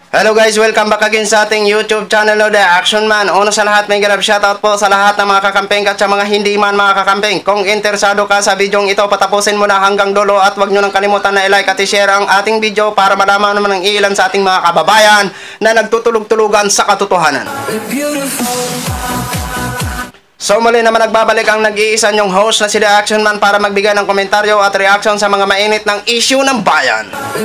Hello guys, welcome back again sa ating YouTube channel, The Action Man. Una sa lahat, may ganap shoutout po sa lahat ng mga kakampeng at sa mga hindi man mga kakampeng. Kung interesado ka sa videong ito, patapusin mo na hanggang dulo at huwag nyo nang kalimutan na i-like at i-share ang ating video para malaman naman ng ilan sa ating mga kababayan na nagtutulog-tulugan sa katotohanan. So muli naman nagbabalik ang nag-iisa nyong host na si The Action Man para magbigay ng komentaryo at reaction sa mga mainit ng issue ng bayan.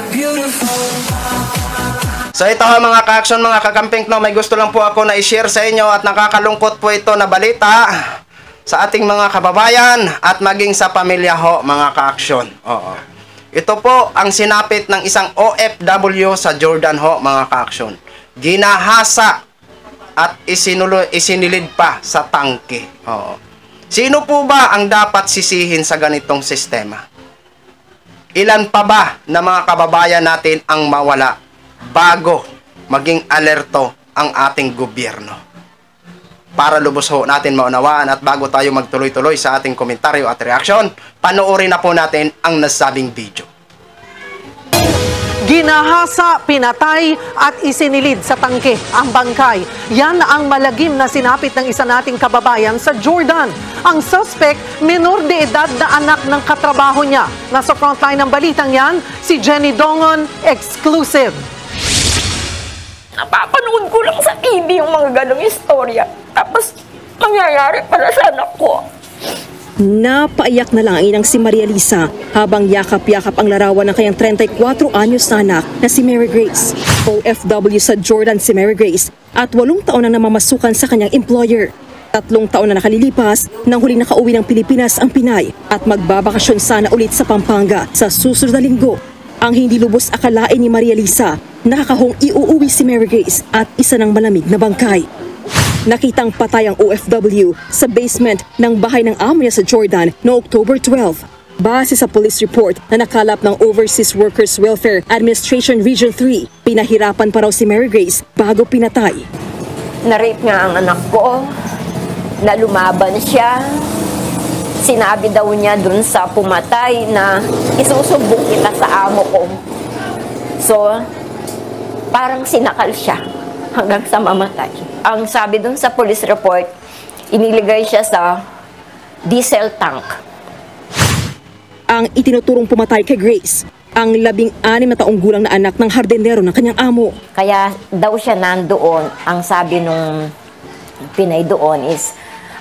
So ito mga ka-action, mga kakamping, no, may gusto lang po ako na i-share sa inyo at nakakalungkot po ito na balita sa ating mga kababayan at maging sa pamilya ho, mga ka-action. Oo. Ito po ang sinapit ng isang OFW sa Jordan ho, mga ka-action. Ginahasa at isinilid pa sa tangke. Oo. Sino po ba ang dapat sisihin sa ganitong sistema? Ilan pa ba na mga kababayan natin ang mawala bago maging alerto ang ating gobyerno? Para lubos ho natin maunawaan at bago tayo magtuloy-tuloy sa ating komentaryo at reaksyon, panoorin na po natin ang nasabing video. Ginahasa, pinatay at isinilid sa tangke ang bangkay. Yan ang malagim na sinapit ng isa nating kababayan sa Jordan. Ang suspect, minor de edad na anak ng katrabaho niya. Nasa frontline ng balitang yan, si Jenny Dongon, exclusive. Napapanood ko lang sa TV yung mga ganong istorya. Tapos, mangyayari para sa anak ko. Napaiyak na lang ang inang si Maria Lisa habang yakap-yakap ang larawan ng kanyang 34 anyos na anak na si Mary Grace. OFW sa Jordan si Mary Grace at 8 taon na namamasukan sa kanyang employer. 3 taon na nakalilipas nang huling nakauwi ng Pilipinas ang Pinay at magbabakasyon sana ulit sa Pampanga sa susunod na linggo. Ang hindi lubos akalain ni Maria Lisa, nakakahong iuuwi si Mary Grace at isa ng malamig na bangkay. Nakitang patay ang OFW sa basement ng bahay ng amo niya sa Jordan noong October 12. Base sa police report na nakalap ng Overseas Workers Welfare Administration Region 3, pinahirapan pa raw si Mary Grace bago pinatay. Na-rape nga ang anak ko, na lumaban siya. Sinabi daw niya dun sa pumatay na isusubok kita sa amo ko. So, parang sinakal siya hanggang sa mamatay. Ang sabi dun sa police report, iniligay siya sa diesel tank. Ang itinuturong pumatay kay Grace, ang 16 na taong gulang na anak ng hardinero ng kanyang amo. Kaya daw siya nandoon, ang sabi nung Pinay doon is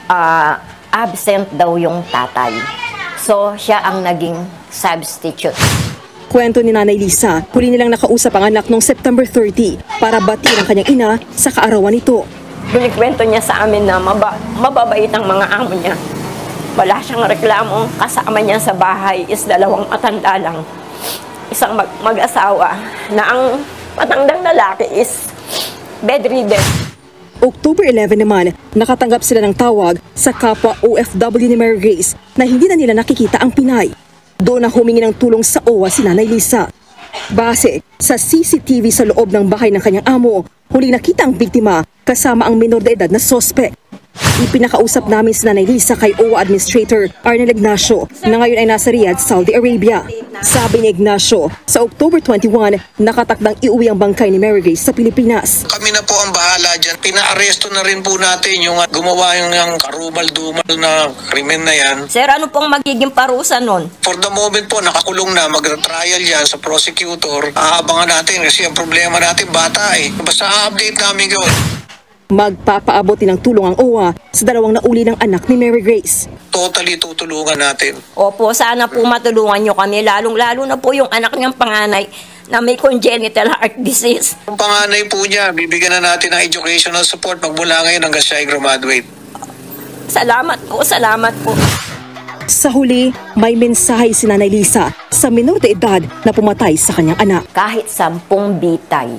absent daw yung tatay. So, siya ang naging substitute. Kwento ni Nanay Lisa, huli nilang nakausap ang anak noong September 30 para batiin ang kanyang ina sa kaarawan nito. Kwento niya sa amin na mababait ang mga amo niya. Wala siyang reklamo. Kasama niya sa bahay is 2 matanda lang. Isang mag-asawa na ang matandang lalaki is bedridden. October 11 naman, nakatanggap sila ng tawag sa kapwa OFW ni Mary Grace na hindi na nila nakikita ang Pinay. Doon na humingi ng tulong sa OWA si Nanay Lisa. Base sa CCTV sa loob ng bahay ng kanyang amo, huling nakita ang biktima kasama ang minor de edad na suspect. Ipinakausap namin si Nanay Lisa kay OWA Administrator Arnel Ignacio na ngayon ay nasa Riyadh, Saudi Arabia. Sabi ni Ignacio, sa October 21, nakatakdang iuwi ang bangkay ni Mary Grace sa Pilipinas. Kami na po ang bahala dyan. Pinaaresto na rin po natin yung gumawa yung karumal-dumal na krimen na yan. Sir, ano pong magiging parusa nun? For the moment po, nakakulong na. Mag-trial yan sa prosecutor. Aabangan natin kasi ang problema natin bata eh. Basta update namin yun. Magpapaabot din ng tulong ang OWA sa 2 nauli ng anak ni Mary Grace. Totally tutulungan natin. Opo, sana po matulungan nyo kami. Lalong-lalo na po yung anak niyang panganay na may congenital heart disease. Ang panganay po niya, bibigyan na natin ng educational support magmula ngayon hanggang siya ay graduate. Salamat po, salamat po. Sa huli, may mensahe si Nanay Lisa sa minor de edad na pumatay sa kanyang anak. Kahit 10 bitay,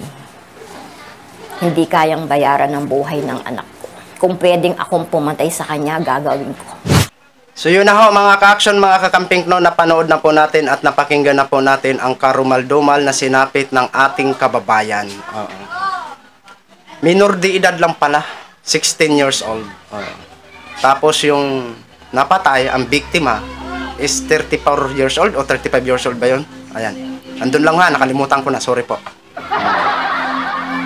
hindi kayang bayaran ng buhay ng anak ko. Kung pwedeng akong pumatay sa kanya, gagawin ko. So yun na ho mga ka-action, mga kakamping, no, napanood na po natin at napakinggan na po natin ang karumal-dumal na sinapit ng ating kababayan. Minor de edad lang pala, 16 years old. Tapos yung napatay, ang biktima, is 34 years old o 35 years old ba yun? Ayan. Andun lang ha, nakalimutan ko na, sorry po.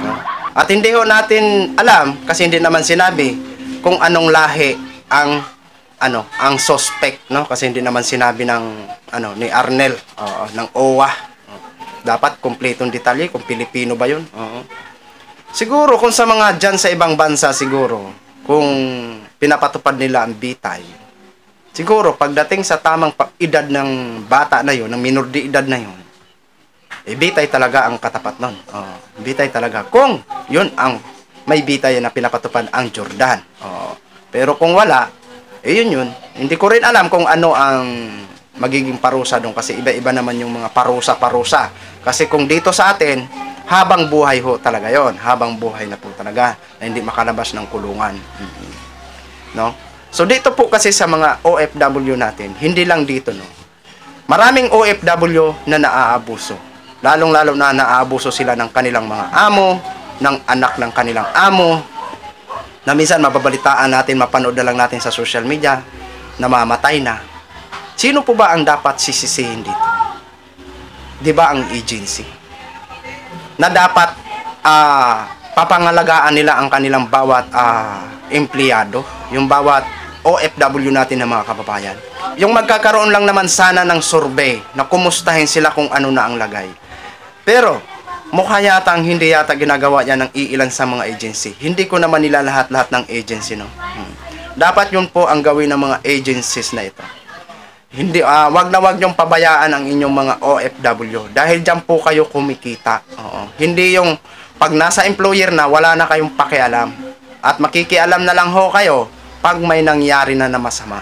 At hindi ho natin alam, kasi hindi naman sinabi kung anong lahi ang suspect, no? Kasi hindi naman sinabi ng ni Arnel, ng OWA. Dapat kumpletong detalye kung Pilipino ba 'yun. Siguro kung sa mga dyan sa ibang bansa siguro, kung pinapatupad nila ang bitay, siguro pagdating sa tamang edad ng bata na 'yon, ng minor de edad na 'yon, bitay talaga ang katapat nun. Bitay talaga. Kung yun ang may bitay na pinapatupad ang Jordan. Pero kung wala, yun. Hindi ko rin alam kung ano ang magiging parusa doon kasi iba-iba naman yung mga parusa. Kasi kung dito sa atin, habang buhay ho talaga yon. Habang buhay na po talaga na hindi makalabas ng kulungan. No? So dito po kasi sa mga OFW natin, hindi lang dito, no. Maraming OFW na naaabuso. Lalong-lalo na naaabuso sila ng kanilang mga amo, ng anak ng kanilang amo, na minsan mababalitaan natin, mapanood na lang natin sa social media, na mamatay na. Sino po ba ang dapat sisisihin dito? Di ba ang agency? Na dapat papangalagaan nila ang kanilang bawat empleyado, yung bawat OFW natin na mga kababayan. Yung magkakaroon lang naman sana ng survey na kumustahin sila kung ano na ang lagay. Pero, mukha yata hindi yata ginagawa yan ng iilan sa mga agency. Hindi ko naman nila lahat-lahat ng agency, no? Dapat yun po ang gawin ng mga agencies na ito. Hindi, wag na wag yung pabayaan ang inyong mga OFW. Dahil dyan po kayo kumikita. Hindi yung pag nasa employer na, wala na kayong pakialam. At makikialam na lang ho kayo pag may nangyari na masama.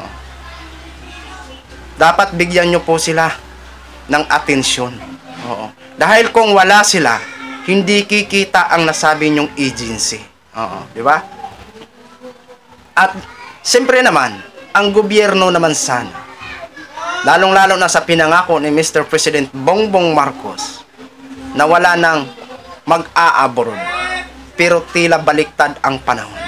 Dapat bigyan nyo po sila ng atensyon. Dahil kung wala sila, hindi kikita ang nasabi nyong agency. Di ba? At siyempre naman, ang gobyerno naman sana, lalong-lalo na sa pinangako ni Mr. President Bongbong Marcos, na wala nang mag-a-abroad. Pero tila baliktad ang panahon.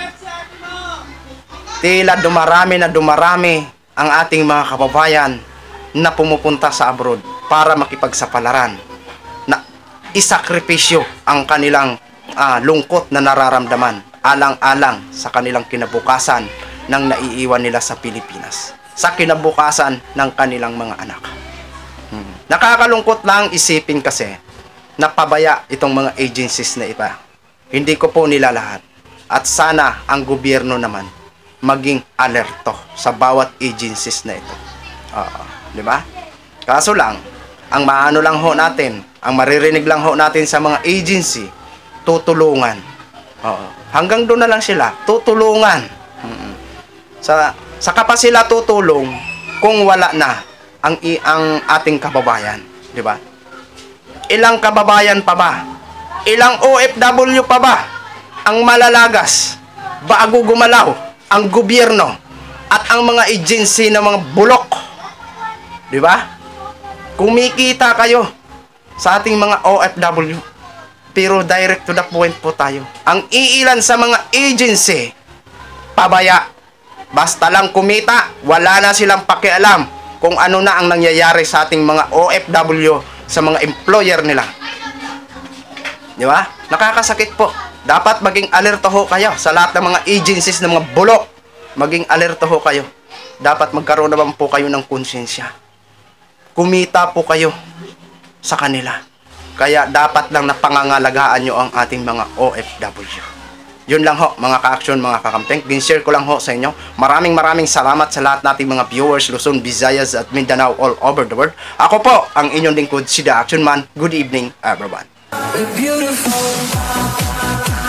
Tila dumarami ang ating mga kababayan na pumupunta sa abroad para makipagsapalaran, na isakripisyo ang kanilang lungkot na nararamdaman alang-alang sa kanilang kinabukasan ng naiiwan nila sa Pilipinas, sa kinabukasan ng kanilang mga anak. Nakakalungkot lang isipin kasi na pabaya itong mga agencies na iba. Hindi ko po nila lahat. At sana ang gobyerno naman maging alerto sa bawat agencies na ito. Di ba? Kaso lang, ang maano lang ho natin, ang maririnig lang ho natin sa mga agency, tutulungan. Hanggang doon na lang sila, tutulungan. Saka pa sila tutulong kung wala na ang ating kababayan. Di ba? Ilang kababayan pa ba? Ilang OFW pa ba ang malalagas bago gumalaw ang gobyerno at ang mga agency ng mga bulok? Di ba? Kumikita kayo sa ating mga OFW, pero direct to the point po tayo. Ang iilan sa mga agency, pabaya. Basta lang kumita, wala na silang pakialam kung ano na ang nangyayari sa ating mga OFW, sa mga employer nila. Di ba? Nakakasakit po. Dapat maging alerto ho kayo sa lahat ng mga agencies ng mga bulok. Maging alerto ho kayo. Dapat magkaroon naman po kayo ng konsensya. Kumita po kayo sa kanila. Kaya dapat lang na pangangalagaan nyo ang ating mga OFW. Yun lang ho, mga ka-action, mga kakampeng. Din-share ko lang ho sa inyo. Maraming salamat sa lahat nating mga viewers, Luzon, Visayas at Mindanao all over the world. Ako po, ang inyong lingkod, si The Action Man. Good evening, everyone. Beautiful.